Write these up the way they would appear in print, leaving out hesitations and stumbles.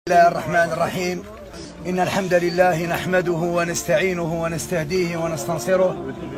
بسم الله الرحمن الرحيم. إن الحمد لله نحمده ونستعينه ونستهديه ونستنصره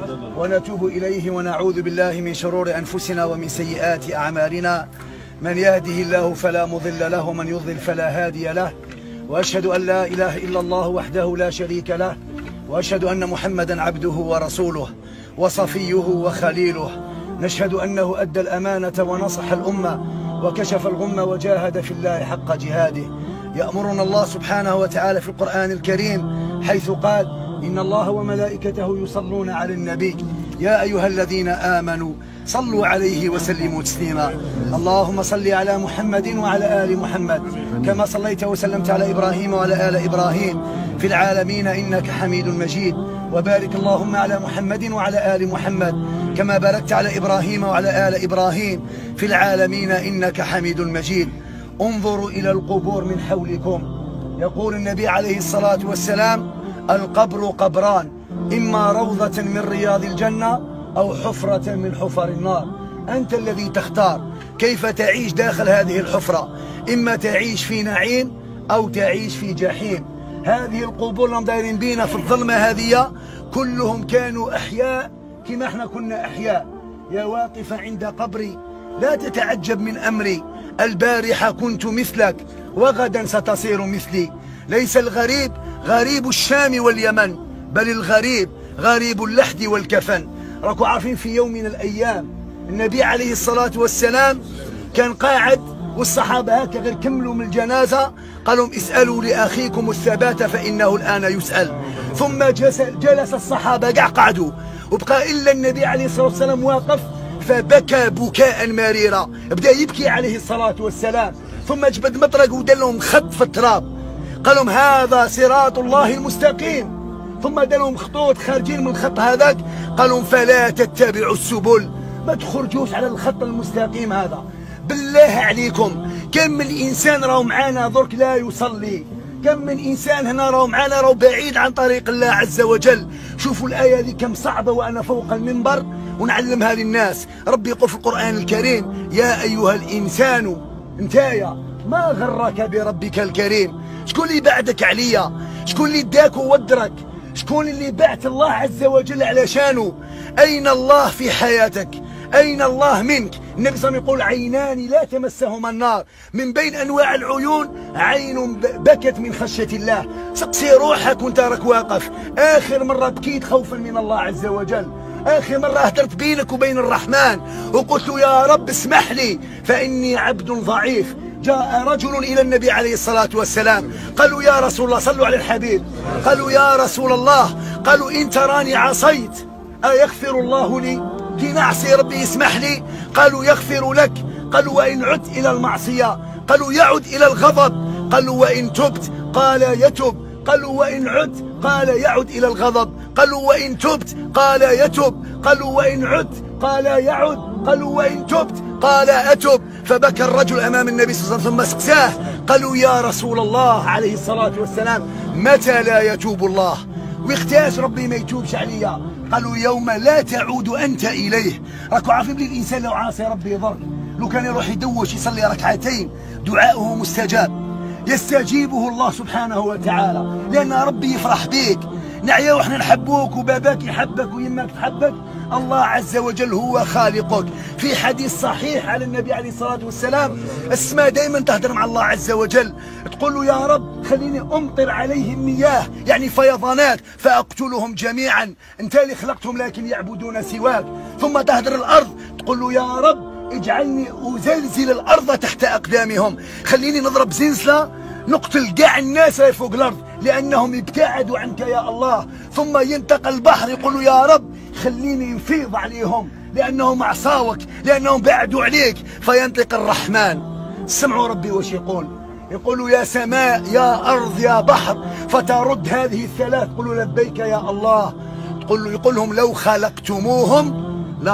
ونتوب إليه ونعوذ بالله من شرور أنفسنا ومن سيئات أعمالنا. من يهده الله فلا مضل له ومن يضلل فلا هادي له، وأشهد أن لا إله إلا الله وحده لا شريك له، وأشهد أن محمدا عبده ورسوله وصفيه وخليله. نشهد أنه أدى الأمانة ونصح الأمة وكشف الغمة وجاهد في الله حق جهاده. يأمرنا الله سبحانه وتعالى في القرآن الكريم حيث قال: إن الله وملائكته يصلون على النبي يا أيها الذين آمنوا صلوا عليه وسلموا تسليما. اللهم صل على محمد وعلى آل محمد كما صليت وسلمت على إبراهيم وعلى آل إبراهيم في العالمين إنك حميد مجيد. وبارك اللهم على محمد وعلى آل محمد كما باركت على إبراهيم وعلى آل إبراهيم في العالمين إنك حميد مجيد. انظروا إلى القبور من حولكم. يقول النبي عليه الصلاة والسلام: القبر قبران، إما روضة من رياض الجنة أو حفرة من حفر النار. أنت الذي تختار كيف تعيش داخل هذه الحفرة، إما تعيش في نعيم أو تعيش في جحيم. هذه القبور اللي دايرين بينا في الظلمة هذه كلهم كانوا أحياء كما احنا كنا أحياء. يا واقفة عند قبري لا تتعجب من أمري، البارحة كنت مثلك وغدا ستصير مثلي. ليس الغريب غريب الشام واليمن، بل الغريب غريب اللحد والكفن. راكم عارفين في يوم من الأيام النبي عليه الصلاة والسلام كان قاعد والصحابة هكا غير كملوا من الجنازة قالوا: اسألوا لأخيكم الثبات فإنه الآن يسأل. ثم جلس الصحابة قاع قعدوا وبقى إلا النبي عليه الصلاة والسلام واقف، فبكى بكاء مريرا، بدأ يبكي عليه الصلاة والسلام. ثم جبد مطرق ودار لهم خط في التراب، قال لهم: هذا صراط الله المستقيم. ثم دار لهم خطوط خارجين من الخط هذاك، قال لهم: فلا تتبعوا السبل، ما تخرجوش على الخط المستقيم هذا. بالله عليكم كم من إنسان راهو معانا درك لا يصلي، كم من إنسان هنا راهو معانا راهو بعيد عن طريق الله عز وجل. شوفوا الآية هذه كم صعبة وأنا فوق المنبر ونعلمها للناس. ربي يقول في القرآن الكريم: يا أيها الإنسان انتايا ما غرك بربك الكريم. شكون اللي بعدك عليا؟ شكون اللي اداك وودرك؟ شكون اللي بعت الله عز وجل علشانه؟ أين الله في حياتك؟ أين الله منك؟ النبي صلى الله عليه وسلم يقول: عينان لا تمسهما النار، من بين أنواع العيون عين بكت من خشية الله. سقسي روحك وانت راك واقف، آخر مرة بكيت خوفا من الله عز وجل؟ آخر مرة أهدرت بينك وبين الرحمن وقلت له: يا رب اسمح لي فإني عبد ضعيف؟ جاء رجل إلى النبي عليه الصلاة والسلام قالوا: يا رسول الله، صلوا على الحبيب، قالوا: يا رسول الله، قالوا: إن تراني عصيت أيغفر الله لي؟ كي نعصي ربي يسمح لي؟ قالوا: يغفر لك. قالوا: وإن عدت إلى المعصية؟ قالوا: يعد إلى الغضب. قالوا: وإن تبت؟ قال: يتب. قالوا: وإن عدت؟ قال: يعد إلى الغضب. قالوا: وإن تبت؟ قال: يتب. قالوا: وإن عدت؟ قال: يعد. قالوا: وإن تبت؟ قال: أتب. فبكى الرجل أمام النبي صلى الله عليه وسلم ثم سقساه. قالوا: يا رسول الله عليه الصلاة والسلام، متى لا يتوب الله؟ ويختاش ربي ما يتوبش عليا؟ قالوا: يوم لا تعود أنت إليه. راكو عارفين بلي الإنسان لو عاصي ربي يضر، لو كان يروح يدوش يصلي ركعتين دعاؤه مستجاب، يستجيبه الله سبحانه وتعالى، لأن ربي يفرح بيك. نعيا وإحنا نحبوك وباباك يحبك ويماك تحبك، الله عز وجل هو خالقك. في حديث صحيح على النبي عليه الصلاة والسلام السماء دائما تهدر مع الله عز وجل، تقول له: يا رب خليني أمطر عليهم مياه، يعني فيضانات، فأقتلهم جميعا، أنت اللي خلقتهم لكن يعبدون سواك. ثم تهدر الأرض تقول له: يا رب اجعلني أزلزل الأرض تحت أقدامهم، خليني نضرب زلزلة نقتل كاع الناس اللي فوق الأرض لأنهم ابتعدوا عنك يا الله. ثم ينتقل البحر يقول له: يا رب خليني نفيض عليهم لأنهم عصاوك، لأنهم بعدوا عليك. فينطق الرحمن، سمعوا ربي وش يقول؟ يقول: يا سماء يا أرض يا بحر، فترد هذه الثلاث، قلوا: لبيك يا الله. يقول لهم: لو خلقتموهم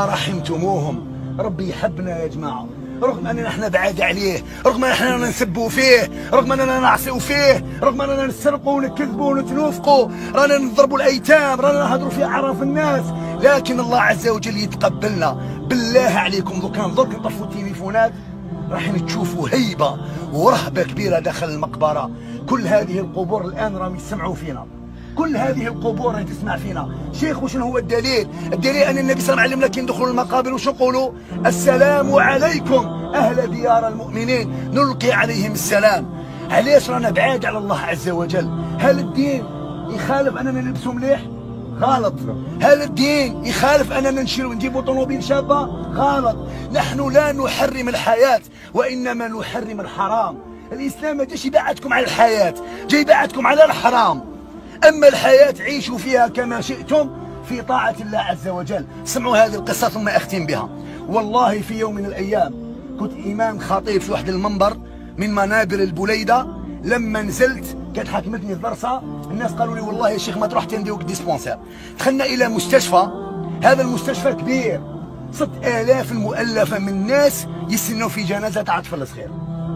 لرحمتموهم. ربي يحبنا يا جماعة، رغم أننا احنا بعاد عليه، رغم أننا نسبوا فيه، رغم أننا نعصوا فيه، رغم أننا نسرقوا ونكذبوا ونتنوفقوا، رانا نضربوا الأيتام، رانا نهضروا في أعراف الناس، لكن الله عز وجل يتقبلنا. بالله عليكم درك نطفوا التليفونات راح تشوفوا هيبة ورهبة كبيرة داخل المقبرة. كل هذه القبور الآن راهم يسمعوا فينا، كل هذه القبور راهي تسمع فينا. شيخ وشنو هو الدليل؟ الدليل أن النبي صلى الله عليه وسلم علمنا كي ندخلوا المقابر وش نقولوا؟ السلام عليكم أهل ديار المؤمنين نلقي عليهم السلام. علاش رانا بعاد على الله عز وجل؟ هل الدين يخالف أننا نلبسوا مليح؟ غلط. هل الدين يخالف أننا نجيبوا طوموبيل شابة؟ غلط. نحن لا نحرم الحياة وإنما نحرم الحرام. الإسلام ما جاش يبعدكم على الحياة، جاي يبعدكم على الحرام. أما الحياة عيشوا فيها كما شئتم في طاعة الله عز وجل. سمعوا هذه القصة ثم أختم بها. والله في يوم من الأيام كنت إمام خطيب في واحد المنبر من منابر البليدة. لما نزلت كانت حكمتني الضرسة، الناس قالوا لي والله يا شيخ ما تروح تنديوك ديسبونسير. دخلنا إلى مستشفى، هذا المستشفى كبير، 6000 المؤلفة من الناس يستنوا في جنازة تاع طفل صغير.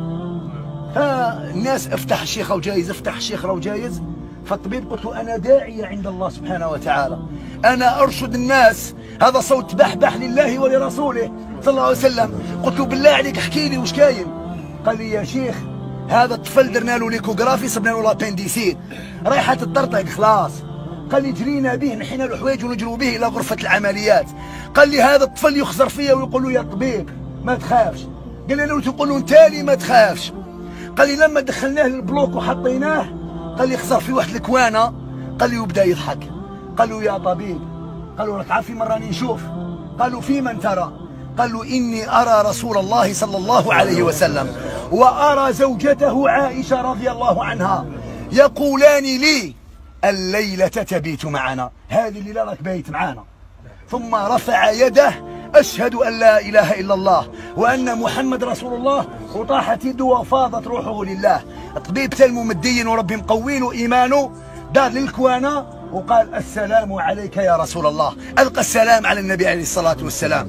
فالناس افتح الشيخ راهو جايز، افتح الشيخ راهو جايز. فالطبيب قلت له أنا داعية عند الله سبحانه وتعالى، أنا أرشد الناس، هذا صوت بحبح لله ولرسوله صلى الله عليه وسلم. قلت له بالله عليك احكي لي وش كاين. قال لي يا شيخ هذا الطفل درنا له ليكوغرافي، صبنا له لابنديسيد، رايحة تطرطق خلاص. قال لي جرينا به نحينا له حوايج ونجروا به إلى غرفة العمليات. قال لي هذا الطفل يخزر فيا ويقول له يا طبيب ما تخافش. قال لي أنا تقول له أنت لي ما تخافش. قال لي لما دخلناه للبلوك وحطيناه قال لي خسر في واحد الكوانه. قال لي وبدا يضحك. قالوا يا طبيب، قالوا راك عارف من راني نشوف؟ قالوا في من ترى؟ قالوا إني أرى رسول الله صلى الله عليه وسلم وأرى زوجته عائشة رضي الله عنها يقولان لي الليلة تبيت معنا، هذه الليلة راك بايت معنا. ثم رفع يده أشهد أن لا إله إلا الله وأن محمد رسول الله، وطاحت يده وفاضت روحه لله. الطبيب تلمو مدين وربي مقوي له إيمانه، دار للكوانة وقال السلام عليك يا رسول الله، ألقى السلام على النبي عليه الصلاة والسلام.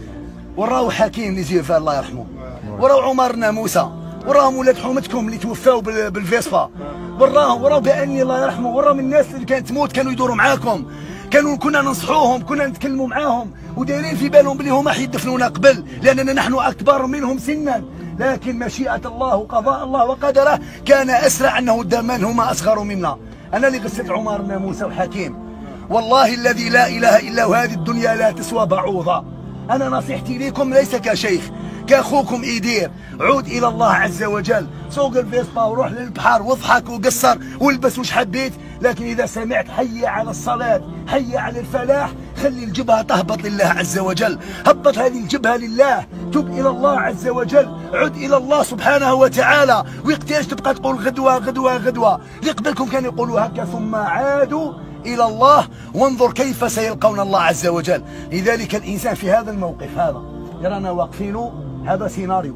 وراو حكيم نزيف الله يرحمه، وراو عمر ناموسة، وراهم ولاد حومتكم اللي توفاو بالفيسفا، وراو بأني الله يرحمه، وراهم الناس اللي كانت تموت كانوا يدوروا معاكم، كنا ننصحوهم، كنا نتكلموا معاهم ودايرين في بالهم بلي هما حيدفنونا قبل لأننا نحن أكبر منهم سنا، لكن مشيئة الله وقضاء الله وقدره كان أسرع أنه دمان هما أصغر منا. أنا اللي قصت عمر بن موسى وحكيم، والله الذي لا إله إلا هو هذه الدنيا لا تسوى بعوضة. أنا نصيحتي ليكم ليس كشيخ، كأخوكم إيدير، عود إلى الله عز وجل، سوق الفيسبا وروح للبحر واضحك وقصر والبس وش حبيت، لكن إذا سمعت حي على الصلاة حي على الفلاح خلي الجبهة تهبط لله عز وجل، هبط هذه الجبهة لله، تب إلى الله عز وجل، عد إلى الله سبحانه وتعالى. ويقتاش تبقى تقول غدوة غدوة غدوة، اللي قبلكم كانوا يقولوا هكا ثم عادوا إلى الله وانظر كيف سيلقون الله عز وجل. لذلك الإنسان في هذا الموقف هذا يرانا واقفين، هذا سيناريو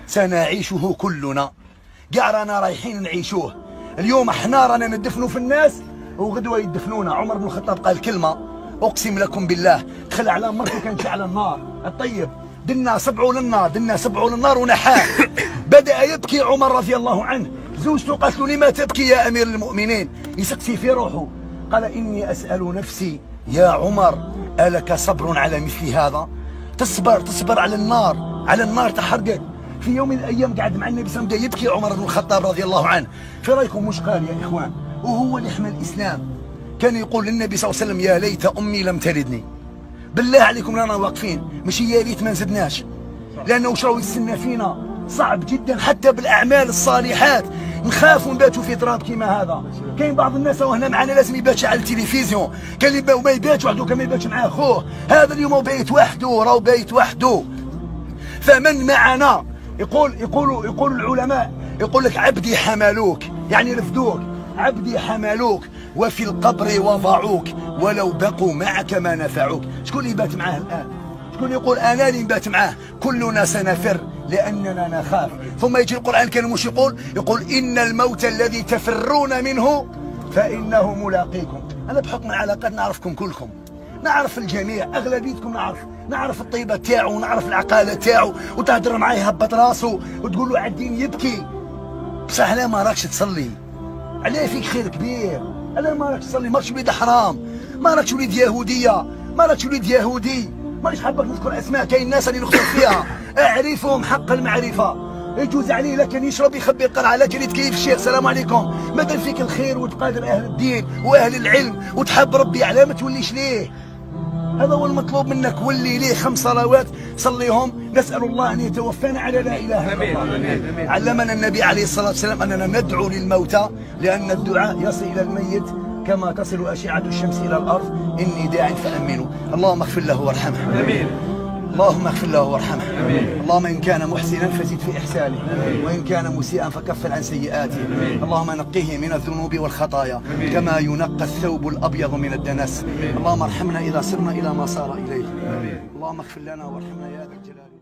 سنعيشه كلنا، كاع رانا رايحين نعيشوه. اليوم احنا رانا ندفنوا في الناس وغدوه يدفنونا. عمر بن الخطاب قال كلمه اقسم لكم بالله، دخل على مرته كانت على النار، الطيب دنا صبعوا للنار، دنا صبعوا للنار ونحاه. بدا يبكي عمر رضي الله عنه، زوجته قالت له لما تبكي يا امير المؤمنين؟ يسقسي في روحه، قال اني اسال نفسي يا عمر الك صبر على مثل هذا؟ تصبر على النار تحرقك. في يوم من الايام قعد مع النبي صلى الله عليه وسلم يبكي عمر بن الخطاب رضي الله عنه. في رايكم مش قال يا اخوان؟ وهو اللي حمل الاسلام كان يقول للنبي صلى الله عليه وسلم يا ليت امي لم تلدني. بالله عليكم رانا واقفين ماشي يا ليت ما نزدناش، لانه واش راهو يستنى فينا صعب جدا. حتى بالاعمال الصالحات نخافوا نباتوا في تراب كيما هذا. كاين بعض الناس راهو هنا معنا لازم يباتش على التلفزيون، كاين اللي ما يباتش وحده، كان ما يباتش مع خوه. هذا اليوم بايت وحده، راهو بايت وحده. فمن معنا يقول العلماء، يقول لك عبدي حملوك، يعني رفدوك، عبدي حملوك وفي القبر وضعوك ولو بقوا معك ما نفعوك. شكون اللي بات معاه الآن؟ شكون يقول أنا اللي نبات معاه؟ كلنا سنفر لأننا نخاف. ثم يجي القرآن الكريم وش يقول إن الموت الذي تفرون منه فإنه ملاقيكم. أنا بحكم العلاقات نعرفكم كلكم، نعرف الجميع، أغلبيتكم نعرف الطيبة تاعو ونعرف العقالة تاعو، وتهدر معاه يهبط راسه وتقول له عالدين يبكي. بصح لا ما راكش تصلي، علاه فيك خير كبير، الا ما راكش تصلي، ماكش وليد حرام، ما راكش وليد يهودية، ما راكش وليد يهودي. مانيش حابك نذكر اسماء، كاين ناس اللي نخسر فيها، اعرفهم حق المعرفة. يجوز عليه لكن يشرب يخبي القرعة، لكن يتكيف الشيخ السلام عليكم ما دام فيك الخير وتقادر أهل الدين وأهل العلم وتحب ربي على ما توليش ليه. هذا هو المطلوب منك، ولي ليه 5 صلوات صليهم. نسأل الله أن يتوفانا على لا إله إلا الله. علمنا النبي عليه الصلاة والسلام أننا ندعو للموتى، لأن الدعاء يصل إلى الميت كما تصل أشعة الشمس إلى الأرض. إني داع فأمنوا. اللهم اغفر له وارحمه. اللهم اغفر له وارحمه. اللهم إن كان محسنا فزد في إحسانه، وإن كان مسيئا فكفر عن سيئاته. اللهم نقيه من الذنوب والخطايا كما ينقى الثوب الأبيض من الدنس. اللهم ارحمنا إذا صرنا إلى ما صار إليه. اللهم اغفر لنا وارحمنا يا ذا الجلال.